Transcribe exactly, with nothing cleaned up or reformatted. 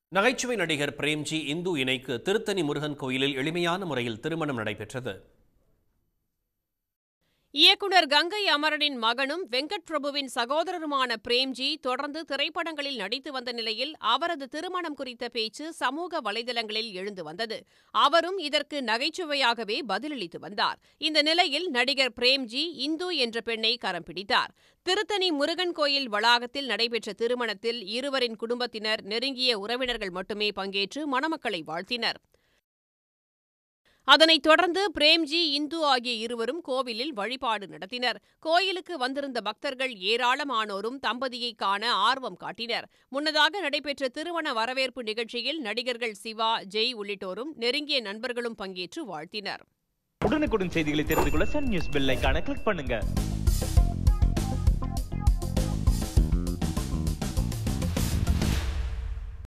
நகைச்சுவை நடிகர் பிரேம்ஜி இந்து இணைக்கு திருத்தணி முருகன் கோயிலில் எளிமையான முறையில் திருமணம் நடைபெற்றது. இயக்குனர் கங்கை அமரனின் மகனும் வெங்கட் பிரபுவின் சகோதரருமான பிரேம்ஜி தொடர்ந்து திரைப்படங்களில் நடித்து வந்த நிலையில் அவரது திருமணம் குறித்த பேச்சு சமூக வலைதளங்களில் எழுந்து வந்தது. அவரும் இதற்கு நகைச்சுவையாகவே பதிலளித்து வந்தார். இந்த நிலையில் நடிகர் பிரேம்ஜி இந்து என்ற பெண்ணை கரம் பிடித்தார். திருத்தணி முருகன் கோயில் வளாகத்தில் நடைபெற்ற திருமணத்தில் இருவரின் குடும்பத்தினர், நெருங்கிய உறவினர்கள் மட்டுமே பங்கேற்று மணமக்களை வாழ்த்தினர். அதனைத் தொடர்ந்து பிரேம்ஜி, இந்து ஆகிய இருவரும் கோவிலில் வழிபாடு நடத்தினர். கோயிலுக்கு வந்திருந்த பக்தர்கள் ஏராளமானோரும் தம்பதியை காண ஆர்வம் காட்டினர். முன்னதாக நடைபெற்ற திருமண வரவேற்பு நிகழ்ச்சியில் நடிகர்கள் சிவா, ஜெய் உள்ளிட்டோரும் நெருங்கிய நண்பர்களும் பங்கேற்று வாழ்த்தினர். உடனுக்குடன் செய்திகளை தெரிந்து கொள்ள சன் நியூஸ் பெல் ஐகானை கிளிக் பண்ணுங்க.